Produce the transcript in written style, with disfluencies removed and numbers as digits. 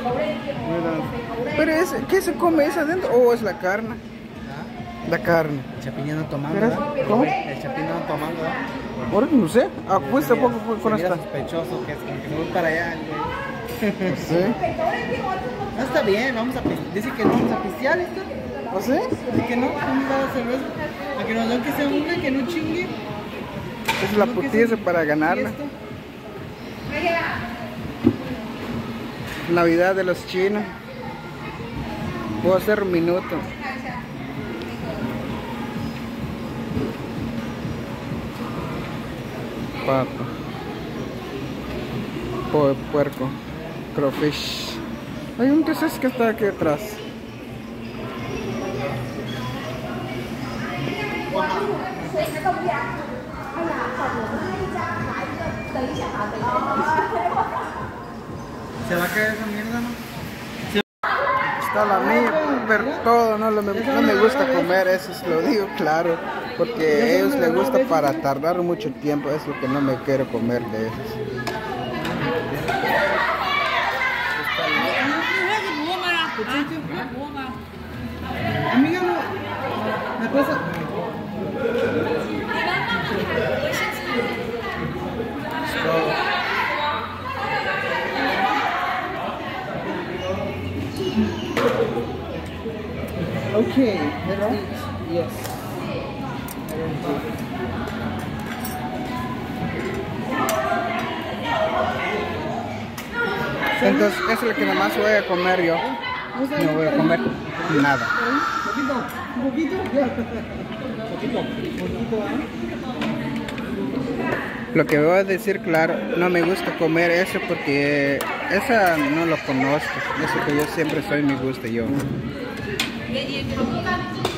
Mira. Pero ¿qué se come? ¿Es adentro o es la carne? La carne. El chapín no tomando. ¿Cómo? El chapín no tomando. Ahora no sé. Ah, pues tampoco fue con esta. esta. Sospechoso que es como que se voy para allá, güey. No sé. No está bien, vamos a dice que no vamos a pistear esto. ¿O sí? Dice que no, vamos a dar cerveza. A que nos den que se una, que no chingue. Es la putiza para ganarla. Navidad de los chinos. Puedo hacer un minuto. Papa. Pollo de puerco. Crawfish. Hay un queso que está aquí atrás. Se va a caer esa mierda, ¿no? Está la mía, pero todo no me gusta comer, eso lo digo claro, porque a ellos les gusta para tardar mucho tiempo, es lo que no me quiero comer de esos. Amiga, una cosa. Okay, let's eat. Yes. Entonces, eso es lo que nomás voy a comer yo. No voy a comer nada. Un poquito. Lo que voy a decir claro, no me gusta comer eso porque esa no lo conozco. Eso que yo siempre soy me gusta yo.